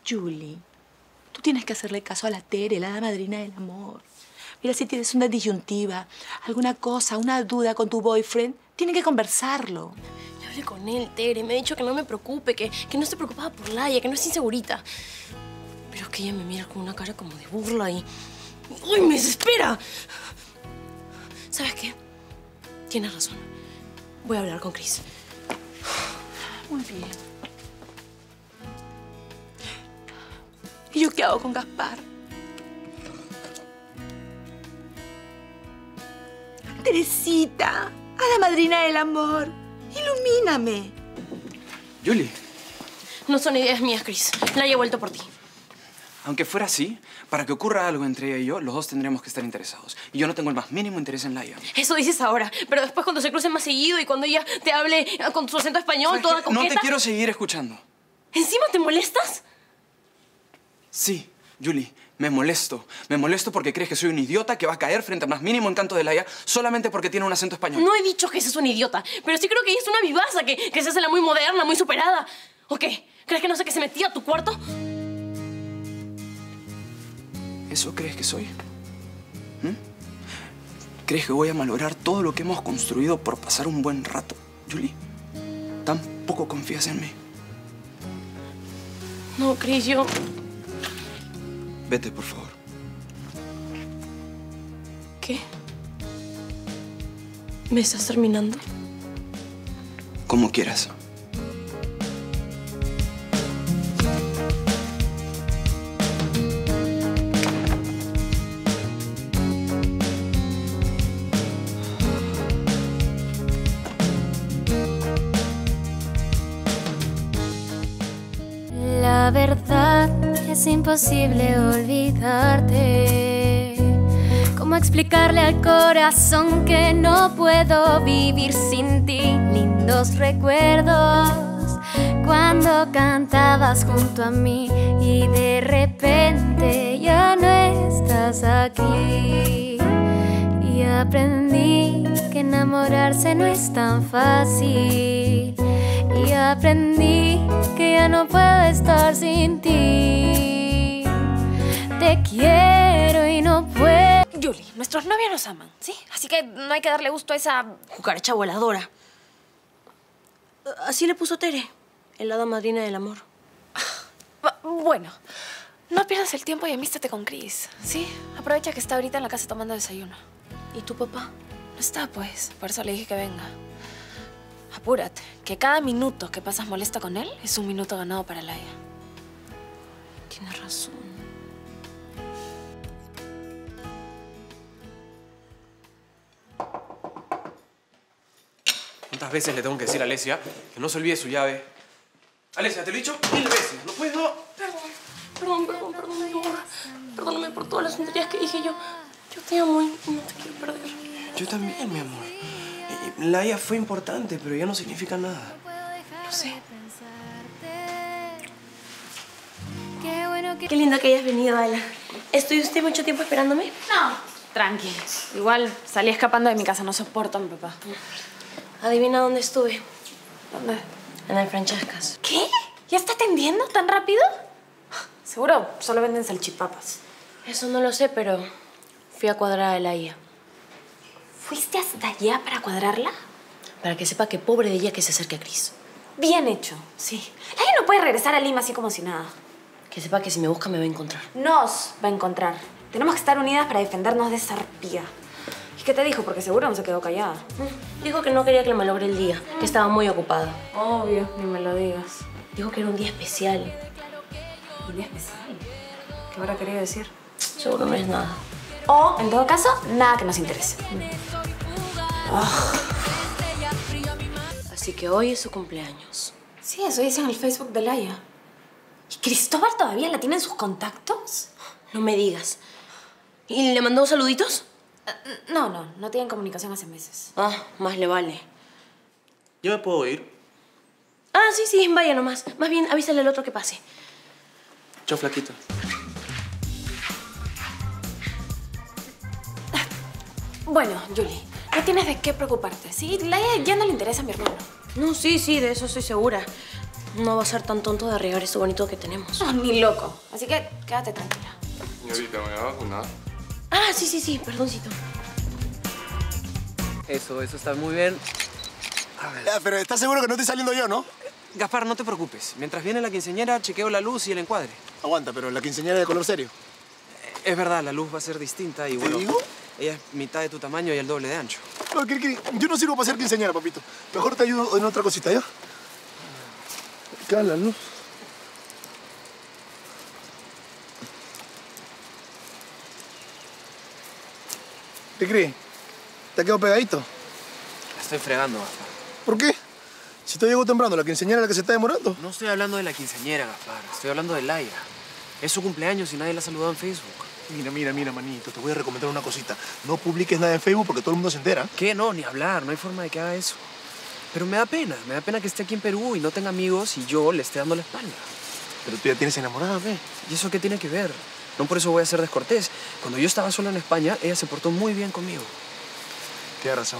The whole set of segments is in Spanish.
Julie, tú tienes que hacerle caso a la Tere, la hada madrina del amor. Mira, si tienes una disyuntiva, alguna cosa, una duda con tu boyfriend, tienen que conversarlo. Ya hablé con él, Tere. Me ha dicho que no me preocupe, que no esté preocupada por Laia, que no es insegurita. Pero es que ella me mira con una cara como de burla y... ¡Uy, me desespera! ¿Sabes qué? Tienes razón. Voy a hablar con Chris. Muy bien. ¿Y yo qué hago con Gaspar? Teresita, a la madrina del amor, ilumíname. Julie. No son ideas mías, Chris. Laia ha vuelto por ti. Aunque fuera así, para que ocurra algo entre ella y yo, los dos tendríamos que estar interesados. Y yo no tengo el más mínimo interés en Laia. Eso dices ahora, pero después cuando se crucen más seguido y cuando ella te hable con su acento español, toda coqueta... No te quiero seguir escuchando. ¿Encima te molestas? Sí, Julie, me molesto. Me molesto porque crees que soy un idiota que va a caer frente al más mínimo encanto de Laia solamente porque tiene un acento español. No he dicho que seas un idiota, pero sí creo que ella es una vivaza, que se hace la muy moderna, muy superada. ¿O qué? ¿Crees que no sé que se metía a tu cuarto? ¿Eso crees que soy? ¿Crees que voy a malograr todo lo que hemos construido por pasar un buen rato, Julie? ¿Tan poco confías en mí? No, Chris, yo... Vete, por favor. ¿Qué? ¿Me estás terminando? Como quieras. La verdad es imposible olvidarte. ¿Cómo explicarle al corazón que no puedo vivir sin ti? Lindos recuerdos cuando cantabas junto a mí y de repente ya no estás aquí. Y aprendí que enamorarse no es tan fácil. Y aprendí que ya no puedo estar sin ti. Te quiero y no puedo. Julie, nuestros novios nos aman, ¿sí? Así que no hay que darle gusto a esa cucaracha voladora. Así le puso Tere, el hada madrina del amor. Bueno, no pierdas el tiempo y amístate con Chris, ¿sí? Aprovecha que está ahorita en la casa tomando desayuno. ¿Y tu papá? No está, pues. Por eso le dije que venga. Apúrate, que cada minuto que pasas molesta con él es un minuto ganado para Laia. Tienes razón. ¿Cuántas veces le tengo que decir a Alesia que no se olvide su llave? Alesia, te lo he dicho 1000 veces. No puedo. Perdón, mi amor. Perdóname por todas las tonterías que dije yo. Yo te amo y no te quiero perder. Yo también, mi amor. Laia fue importante, pero ya no significa nada. Lo sé. Qué lindo que hayas venido, Ala. ¿Estuviste mucho tiempo esperándome? No, tranqui. Igual salí escapando de mi casa. No soporto a mi papá. Adivina dónde estuve. ¿Dónde? En el Francescas. ¿Qué? ¿Ya está atendiendo tan rápido? Seguro solo venden salchipapas. Eso no lo sé, pero fui a cuadrar a Laia. ¿Fuiste hasta allá para cuadrarla? Para que sepa que pobre de ella que se acerque a Chris. Bien hecho, sí. Laia no puede regresar a Lima así como si nada. Que sepa que si me busca me va a encontrar. Nos va a encontrar. Tenemos que estar unidas para defendernos de esa arpía. ¿Y qué te dijo? Porque seguro no se quedó callada. Dijo que no quería que me logre el día, que estaba muy ocupada. Obvio, ni me lo digas. Dijo que era un día especial. ¿Un día especial? ¿Qué habrá querido decir? Seguro no es nada. O, en todo caso, nada que nos interese. Así que hoy es su cumpleaños. Sí, eso dice en el Facebook de Laia. ¿Y Cristóbal todavía la tiene en sus contactos? No me digas. ¿Y le mandó saluditos? No tienen comunicación hace meses. Ah, más le vale. ¿Yo me puedo ir? Ah, sí, vaya nomás. Más bien, avísale al otro que pase. Chao, flaquito. Bueno, Julie, no tienes de qué preocuparte, ¿sí? Laia ya no le interesa a mi hermano. No, sí, de eso estoy segura. no va a ser tan tonto de arriesgar esto bonito que tenemos. No, ni loco. Así que quédate tranquila. Señorita, ¿me va a vacunar? Ah, sí, perdoncito. Eso está muy bien. A ver. Ya, pero ¿estás seguro que no estoy saliendo yo, no? Gaspar, no te preocupes. Mientras viene la quinceañera, chequeo la luz y el encuadre. Aguanta, pero la quinceañera de color serio. Es verdad, la luz va a ser distinta y bueno... digo? Ella es mitad de tu tamaño y el doble de ancho. No, Kiri, yo no sirvo para ser quinceañera, papito. Mejor te ayudo en otra cosita, ¿ya? Acá la luz. Kiri, ¿te ha quedado pegadito? La estoy fregando, Gaspar. ¿Por qué? Si te llegó temprano, ¿la quinceañera es la que se está demorando? No estoy hablando de la quinceañera, Gaspar. Estoy hablando de Laia. Es su cumpleaños y nadie la ha saludado en Facebook. Mira, manito, te voy a recomendar una cosita. No publiques nada en Facebook porque todo el mundo se entera. ¿Qué? No, ni hablar. No hay forma de que haga eso. Pero me da pena que esté aquí en Perú y no tenga amigos y yo le esté dando la espalda. Pero tú ya tienes enamorada, ¿ve? ¿Y eso qué tiene que ver? No por eso voy a ser descortés. Cuando yo estaba solo en España, ella se portó muy bien conmigo. Tienes razón.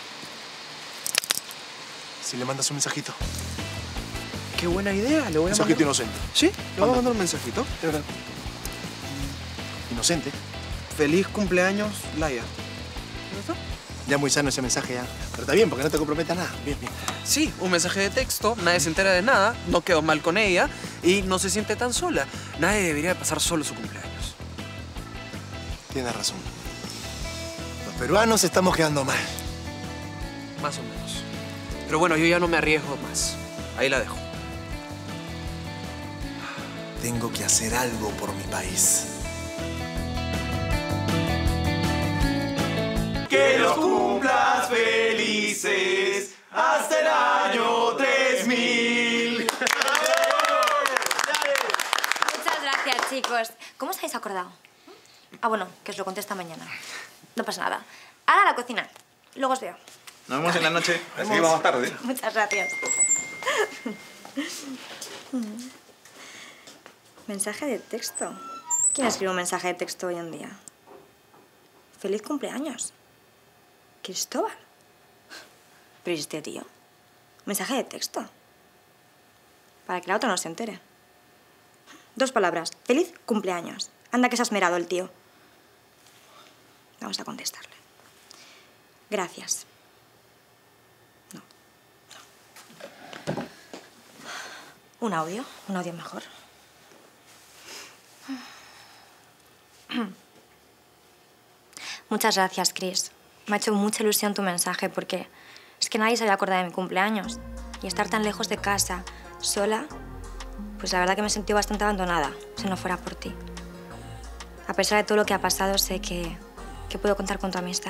Si le mandas un mensajito. Qué buena idea. Le voy a Mensajito mandar... inocente. ¿Sí? Le voy a mandar un mensajito. De verdad. Inocente. Feliz cumpleaños, Laia. ¿Ya está? Ya muy sano ese mensaje ya. Pero está bien, porque no te compromete a nada. Bien. Sí, un mensaje de texto, nadie se entera de nada, no quedó mal con ella y no se siente tan sola. Nadie debería de pasar solo su cumpleaños. Tienes razón. Los peruanos estamos quedando mal. Más o menos. Pero bueno, yo ya no me arriesgo más. Ahí la dejo. Tengo que hacer algo por mi país. Que los cumplas felices hasta el año 3000. Muchas gracias, chicos. ¿Cómo os habéis acordado? Ah, bueno, que os lo contesta mañana. No pasa nada. Ahora a la cocina. Luego os veo. Nos vemos en la noche. Seguimos más tarde. Muchas gracias. Mensaje de texto. ¿Quién escribe un mensaje de texto hoy en día? ¡Feliz cumpleaños! Cristóbal. Pero ¿y este tío? Mensaje de texto. Para que la otra no se entere. 2 palabras. Feliz cumpleaños. Anda que se ha esmerado el tío. Vamos a contestarle. Gracias. No. Un audio mejor. Muchas gracias, Chris. Me ha hecho mucha ilusión tu mensaje porque es que nadie se había acordado de mi cumpleaños. Y estar tan lejos de casa, sola, pues la verdad que me sentí bastante abandonada, si no fuera por ti. A pesar de todo lo que ha pasado, sé que puedo contar con tu amistad.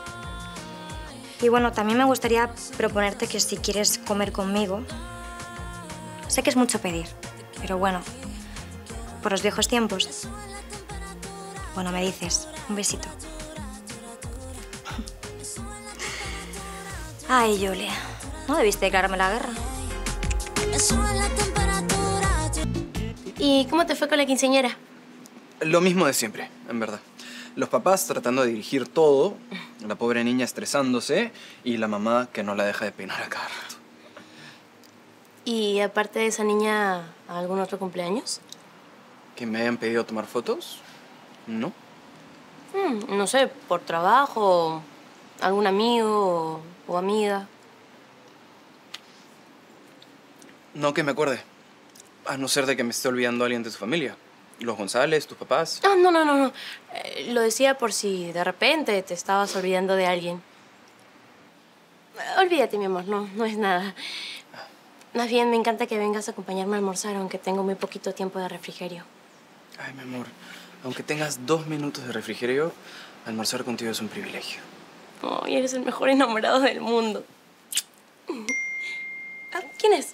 Y bueno, también me gustaría proponerte que si quieres comer conmigo, sé que es mucho pedir, pero bueno, por los viejos tiempos, bueno, me dices, un besito. Ay, Julia, no debiste declararme la guerra. ¿Y cómo te fue con la quinceañera? Lo mismo de siempre, en verdad. Los papás tratando de dirigir todo, la pobre niña estresándose y la mamá que no la deja de peinar a cada rato. ¿Y aparte de esa niña, algún otro cumpleaños? ¿Que me hayan pedido tomar fotos? No. No sé, por trabajo, algún amigo o amiga. No que me acuerde. A no ser de que me esté olvidando a alguien de tu familia. Los González, tus papás. Ah, no. Lo decía por si de repente te estabas olvidando de alguien. Olvídate, mi amor, no es nada. Más bien, me encanta que vengas a acompañarme a almorzar, aunque tengo muy poquito tiempo de refrigerio. Ay, mi amor, aunque tengas 2 minutos de refrigerio, almorzar contigo es un privilegio. Ay, eres el mejor enamorado del mundo. ¿Quién es?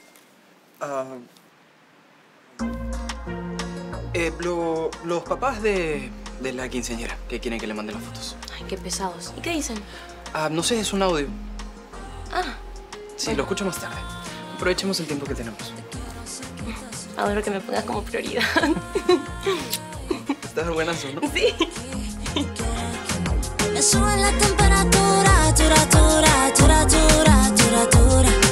Los papás de la quinceañera, que quieren que le mande las fotos. Ay, qué pesados. ¿Y qué dicen? No sé, es un audio. Sí, bueno. lo escucho más tarde. Aprovechemos el tiempo que tenemos. Adoro que me pongas como prioridad. Estás buenazo, ¿no? Sí. Me sube la temperatura, temperatura.